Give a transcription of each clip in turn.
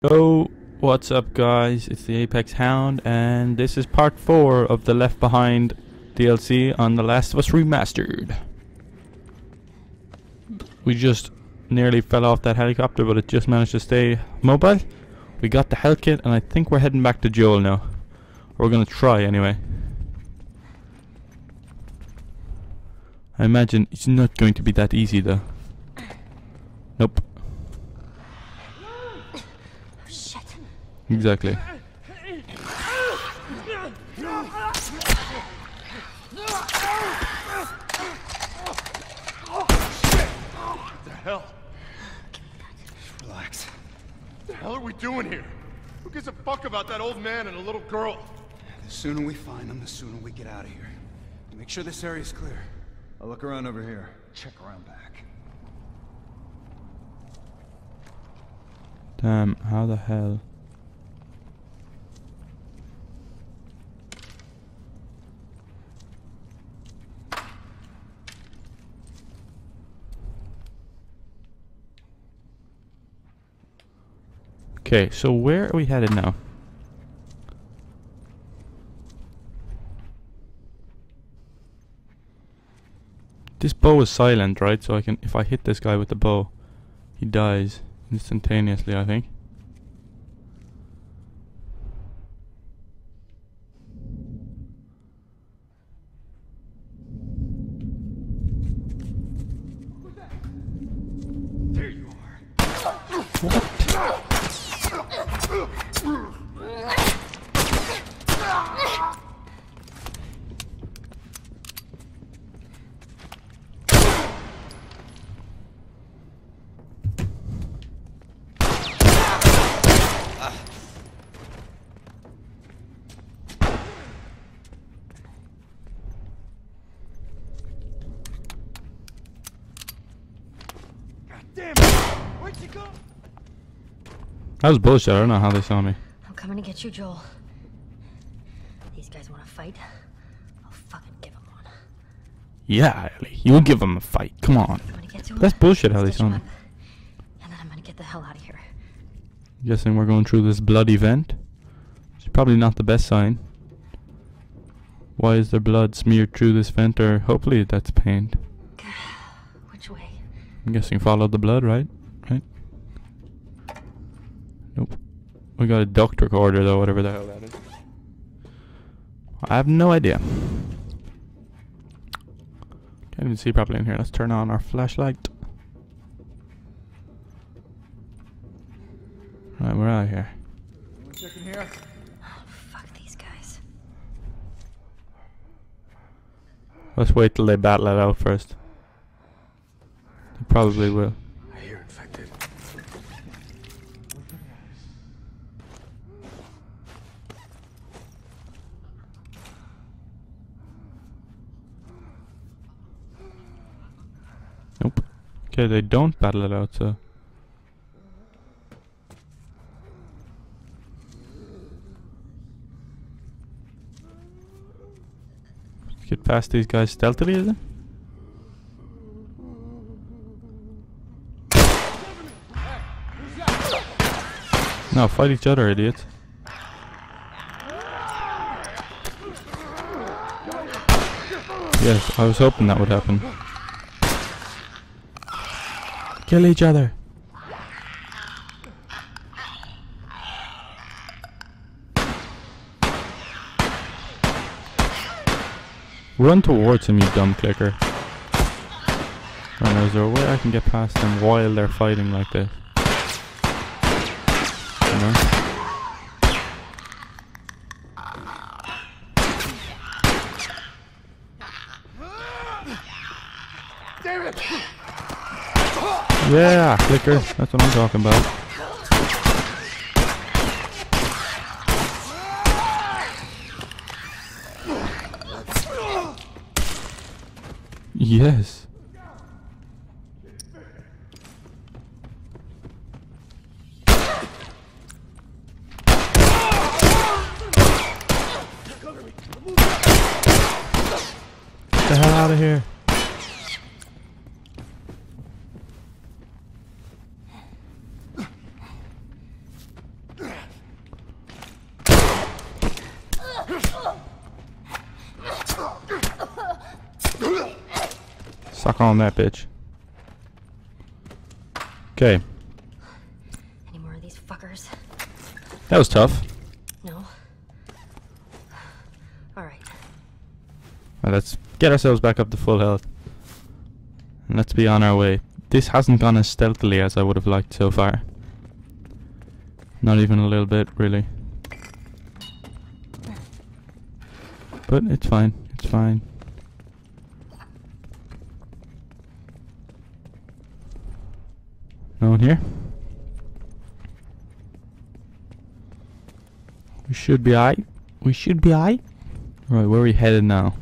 Yo, what's up guys? It's the Apex Hound and this is part 4 of the Left Behind DLC on The Last of Us Remastered. We just nearly fell off that helicopter, but it just managed to stay mobile. We got the health kit and I think we're heading back to Joel now. We're gonna try anyway. I imagine it's not going to be that easy though. Nope. Exactly. What the hell? Just relax. What the hell are we doing here? Who gives a fuck about that old man and a little girl? The sooner we find them, the sooner we get out of here. Make sure this area's clear. I'll look around over here. Check around back. Damn, how the hell? Okay, so where are we headed now? This bow is silent, right? So I can, if I hit this guy with the bow, he dies instantaneously, I think. There you are. What? Damn it! Where'd you go? That was bullshit. I don't know how they saw me. I'm coming to get you, Joel. These guys want to fight? I'll fucking give them one. Yeah, Ellie, you'll give them a fight. Come on. I'm gonna get to That's him, bullshit how they stitch saw him me. up, and then I'm gonna get the hell out of here. Guessing we're going through this bloody vent. It's probably not the best sign. Why is there blood smeared through this vent? Or hopefully that's paint. Which way? I'm guessing follow the blood, right? Right? Nope. We got a duct recorder though, whatever the hell that is. I have no idea. Can't even see properly in here. Let's turn on our flashlight. Right, we're out of here. Anyone checking here? Oh, fuck these guys. Let's wait till they battle it out first. They probably will. I hear infected. Nope. Okay, they don't battle it out, so. Let's get past these guys stealthily, is it? No, fight each other, idiots. Yes, I was hoping that would happen. Kill each other. Run towards him, you dumb clicker. Right, is there a way I can get past them while they're fighting like this? You know? Damn it! Yeah, clicker. That's what I'm talking about. Yes. Get the hell out of here. Suck on that, bitch. Okay. Any more of these fuckers? That was tough. No. Alright. Well, let's get ourselves back up to full health. And let's be on our way. This hasn't gone as stealthily as I would have liked so far. Not even a little bit, really. But it's fine. It's fine. No one here? We should be aight. We should be aight. Right, where are we headed now?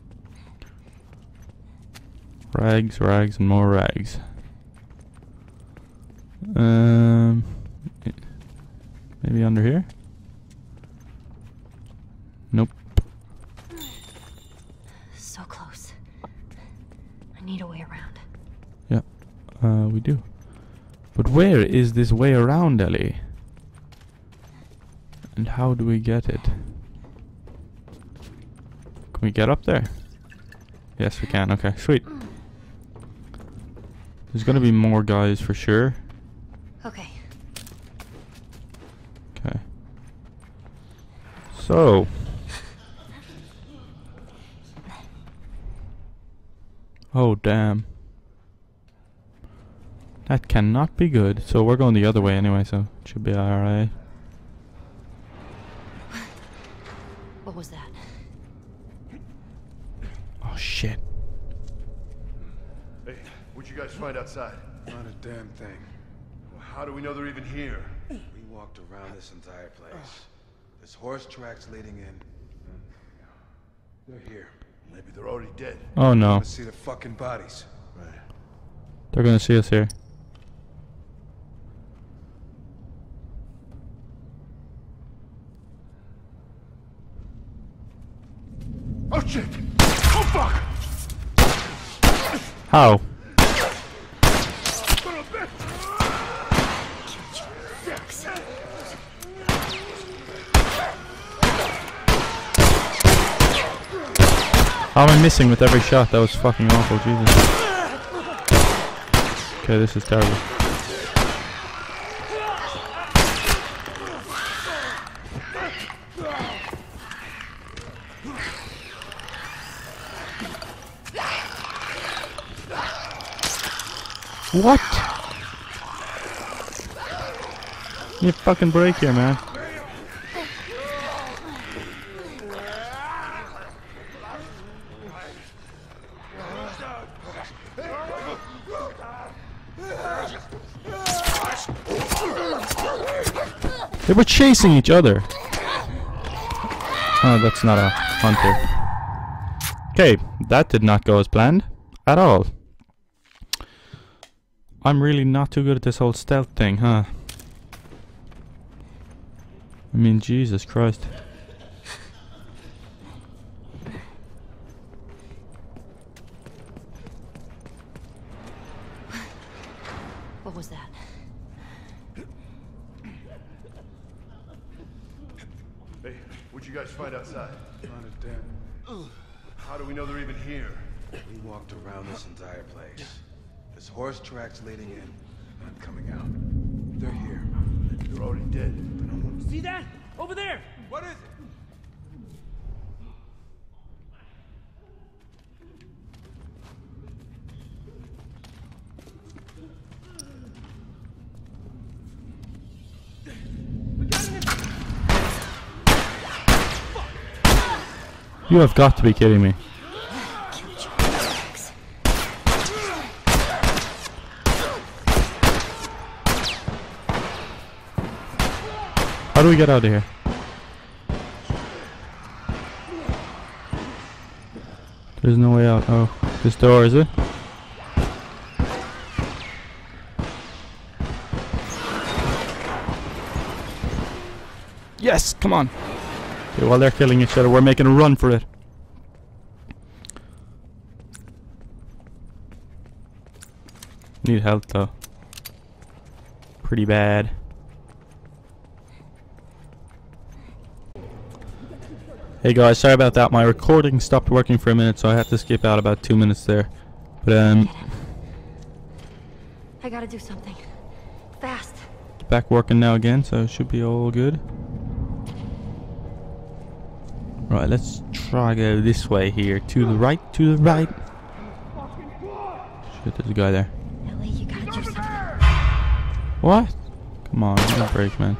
Rags, rags, and more rags. Maybe under here? Nope. So close. I need a way around. Yeah, we do. But where is this way around, Ellie? And how do we get it? Can we get up there? Yes, we can. Okay, sweet. There's gonna be more guys for sure. Okay. Okay. So. Oh, damn. That cannot be good. So we're going the other way anyway, so it should be alright. What was that? Oh, shit. Hey, what'd you guys find outside? Not a damn thing. Well, how do we know they're even here? We walked around this entire place. There's horse tracks leading in. They're here. Maybe they're already dead. Oh no. Let's see the fucking bodies. Right. They're gonna see us here. Oh shit! Oh fuck! How? How am I missing with every shot? That was fucking awful, Jesus. Okay, this is terrible. What? Give me a fucking break here, man. They were chasing each other. Oh, that's not a hunter. Okay, that did not go as planned at all. I'm really not too good at this whole stealth thing, huh? I mean, Jesus Christ. What was that? Hey, what'd you guys find outside? Not a damn. How do we know they're even here? We walked around this entire place. There's horse tracks leading in, not coming out. They're here. Maybe they're already dead. See that? Over there! What is it? You have got to be kidding me. How do we get out of here? There's no way out. Oh, this door, is it? Yes, come on. Okay, while they're killing each other, we're making a run for it. Need help though. Pretty bad. Hey guys, sorry about that. My recording stopped working for a minute, so I had to skip out about 2 minutes there. But I gotta do something. Fast. back working now again, so it should be all good. Right, let's try go this way here. To the right, to the right. Shit, there's a guy there. Ellie, you gotta do something. What? Come on, give me a break, man.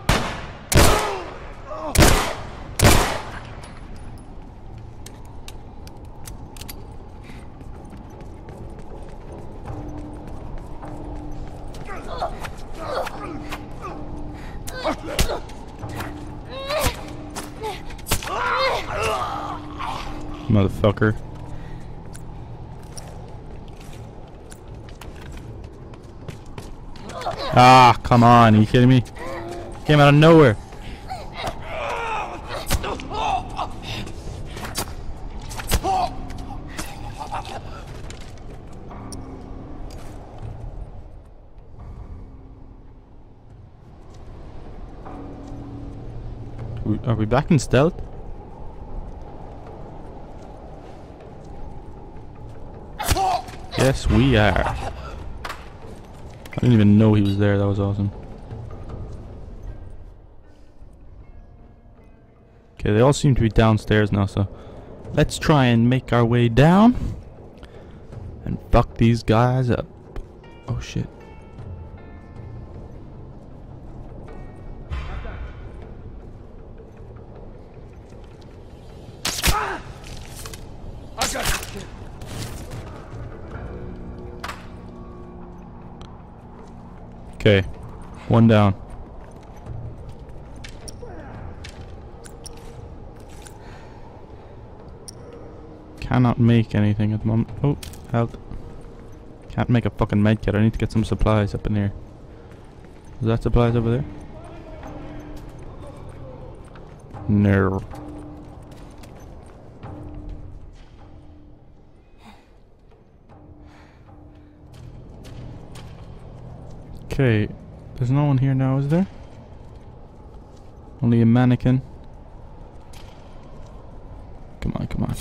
Motherfucker. Ah, come on, are you kidding me? Came out of nowhere. Are we back in stealth? Yes, we are. I didn't even know he was there. That was awesome. Okay, they all seem to be downstairs now, so let's try and make our way down and fuck these guys up. Oh shit. Okay, one down. Cannot make anything at the moment. Oh, health. Can't make a fucking medkit. I need to get some supplies up in here. Is that supplies over there? No. Okay, there's no one here now, is there? Only a mannequin. Come on, come on.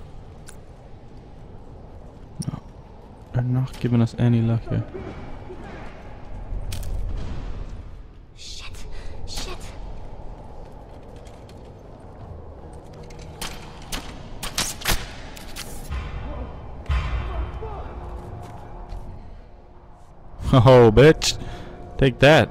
No, they're not giving us any luck here. Shit. Shit. Oh, bitch. Take that.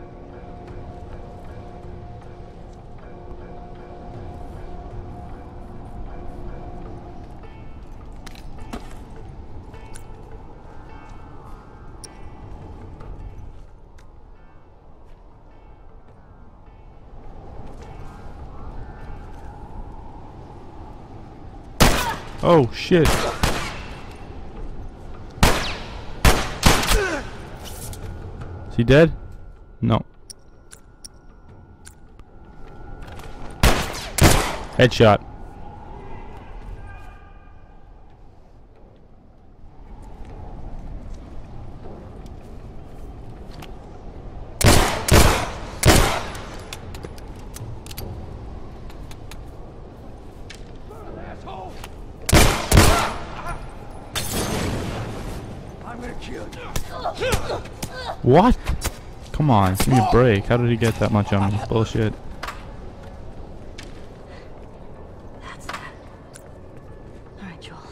Oh, shit. Is he dead? No. Headshot. I'm gonna kill you. What? Come on, give me a break. How did he get that much on me? Bullshit. That's that. Alright, Joel.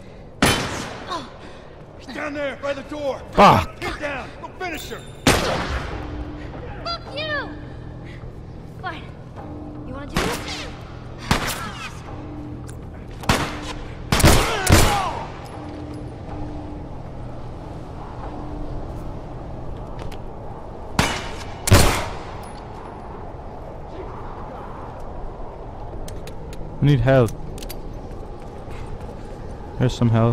He's down there by the door. Fuck! Get down. Go finish her. Fuck you! Fine. You wanna do this? I need help. There's some help.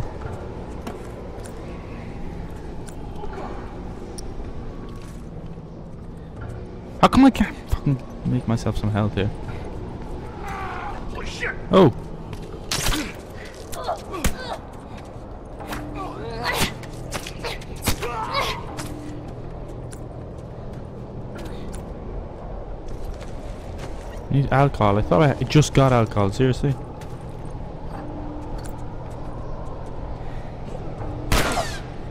How come I can't fucking make myself some health here? Holy shit. Oh! I need alcohol. I thought I just got alcohol. Seriously?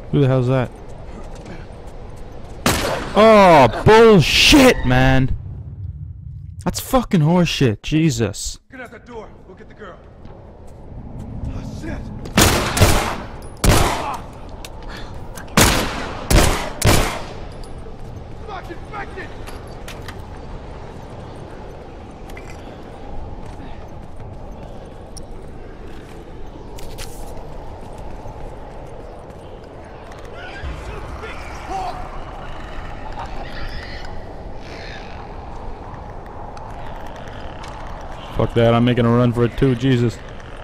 Who the hell's that? Oh, bullshit, man. That's fucking horseshit. Jesus. Get out the door. We'll get the girl. Oh, shit. Fuck, infected! Fuck that, I'm making a run for it too, Jesus.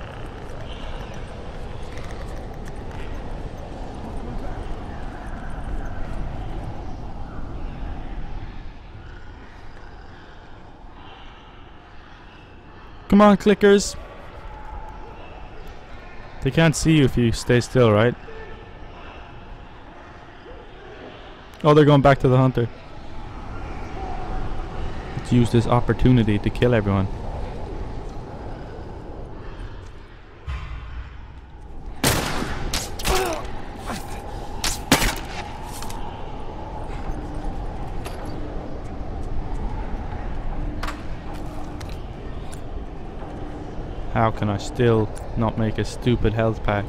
Come on, clickers. They can't see you if you stay still, right? Oh, they're going back to the hunter. Let's use this opportunity to kill everyone. How can I still not make a stupid health pack?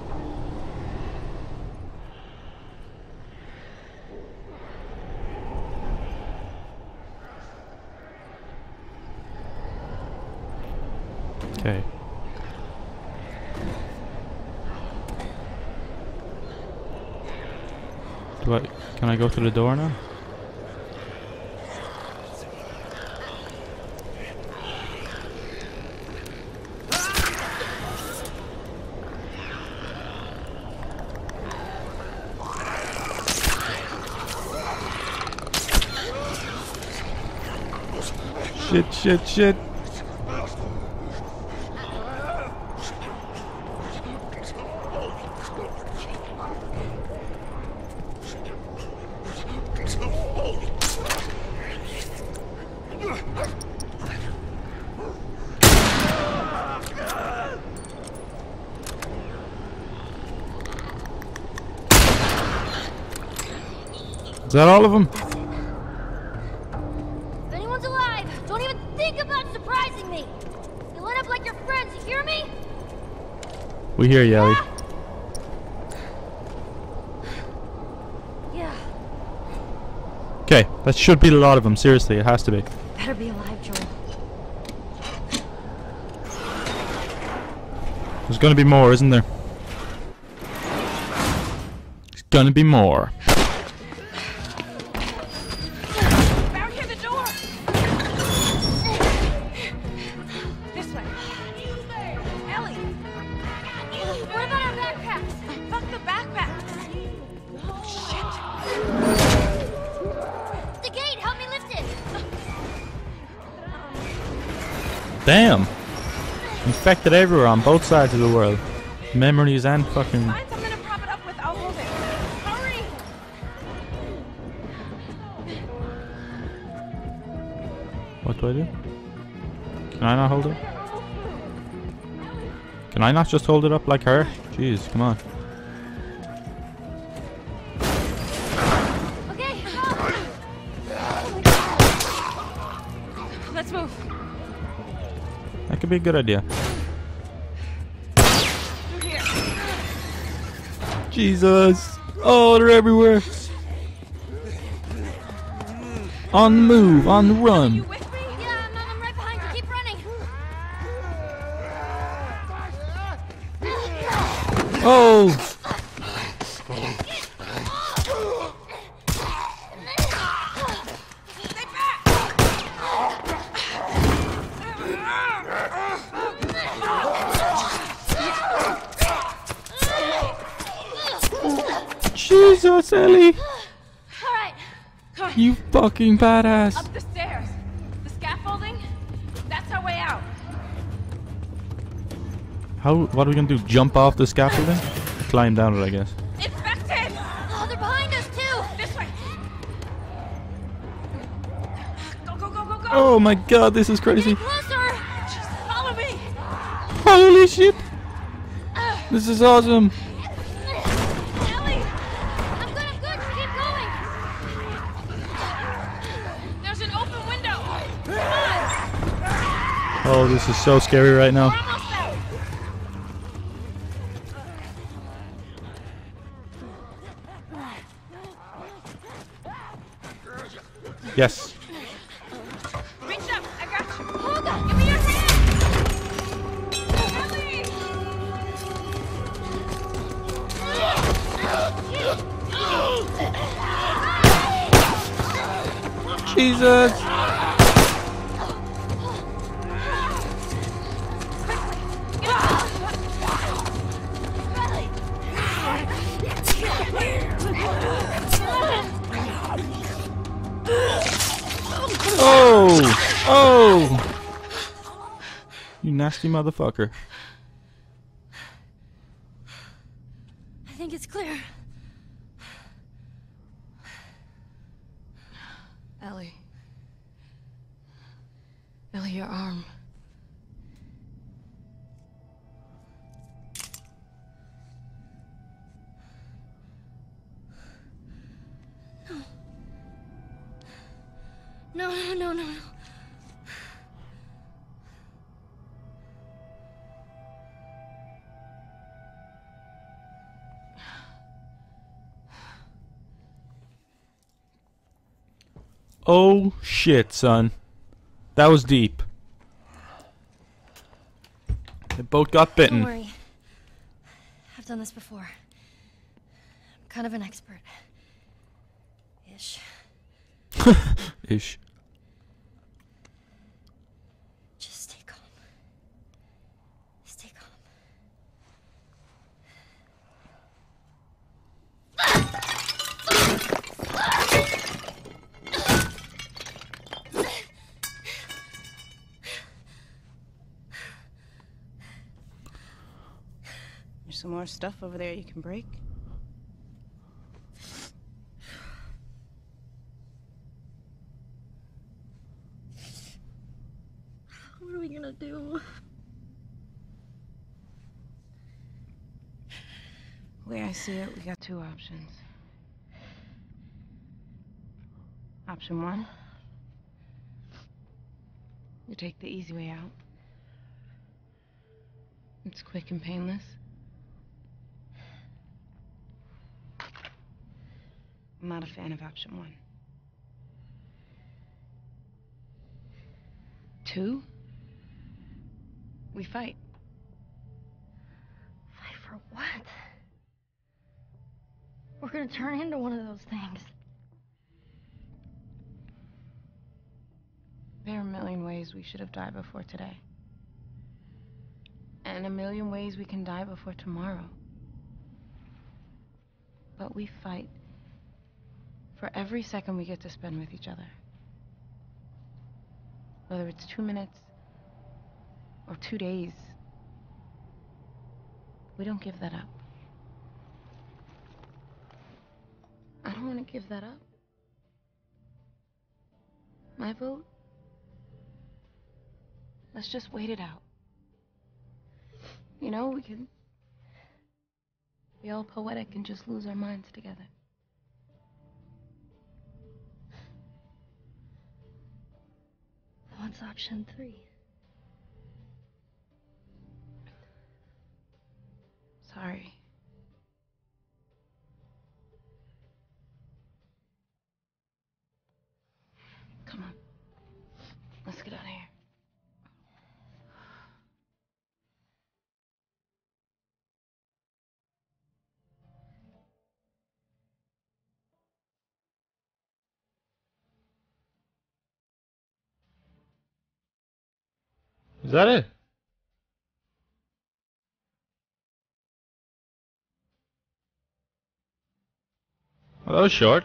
Okay. Can I go through the door now? Shit, shit, shit. Is that all of them? If anyone's alive, don't even think about surprising me. You line up like your friends, you hear me? We hear you, Ellie. Yeah. Okay, that should be a lot of them. Seriously, it has to be. Better be alive, Joel. There's gonna be more, isn't there? There's gonna be more. Barricade the door! This way. Ellie! What about our backpacks? Fuck the backpacks! Shit! The gate, help me lift it. Damn! Infected everywhere on both sides of the world. Memories and fucking... Find something to prop it up with, I'll hold it. Hurry! What do I do? Can I not hold it? Can I not just hold it up like her? Jeez, come on. Okay, Let's move. That could be a good idea. Through here. Jesus! Oh, they're everywhere! On the move, on the You run! with me? yeah, I'm right behind you. Keep running. Oh! Stay back! Jesus, Ellie! All right. Come on. You fucking badass! Up the stairs. The scaffolding? That's our way out. How? What are we gonna do? Jump off the scaffolding? Climb down it, I guess. Infected! Oh, they're behind us too. This way. Go, go, go, go, go! Oh my god, this is crazy! Closer. Just follow me! Holy shit! This is awesome! Ellie! Oh, this is so scary right now. We're almost out. Yes. Reach up. I got you. Hold on. Give me your hand. Ellie! Jesus. Oh! Oh! You nasty motherfucker. I think it's clear. Ellie. Ellie, your arm. No, no, no, no, no. Oh shit, son. That was deep. They both got Don't bitten. worry. I've done this before. I'm kind of an expert. Ish. Ish. Just stay calm. Stay calm. There's some more stuff over there you can break. What are we gonna do? The way I see it, we got two options. Option one, you take the easy way out. It's quick and painless. I'm not a fan of option one. Two, we fight. Fight for what? We're gonna turn into one of those things. There are a million ways we should have died before today. And a million ways we can die before tomorrow. But we fight for every second we get to spend with each other. Whether it's 2 minutes or 2 days, we don't give that up. I don't want to give that up. My vote? Let's just wait it out. You know, we can be all poetic and just lose our minds together. What's option 3? Sorry. Come on. Let's get out of here. Is that it? Well, that was short.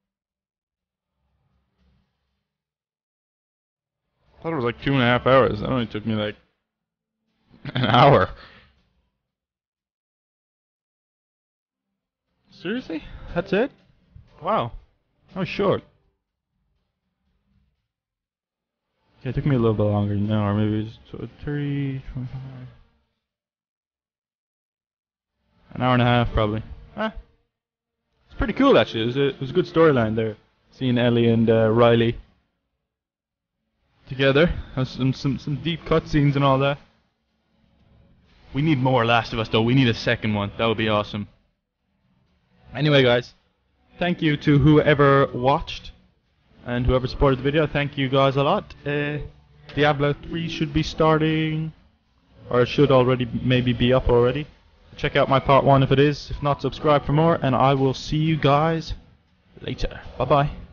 I thought it was like 2.5 hours. That only took me like an hour. Seriously? That's it? Wow. That was short. Okay, it took me a little bit longer than an hour. Maybe it was 30, 25. An hour and a half, probably. Huh? It's pretty cool, actually. It was a good storyline there. Seeing Ellie and Riley together. Has some deep cutscenes and all that. We need more Last of Us though. We need a second one. That would be awesome. Anyway, guys, thank you to whoever watched and whoever supported the video. Thank you guys a lot. Diablo 3 should be starting, or it should already maybe be up already. Check out my part 1 if it is. If not, subscribe for more, and I will see you guys later. Bye bye.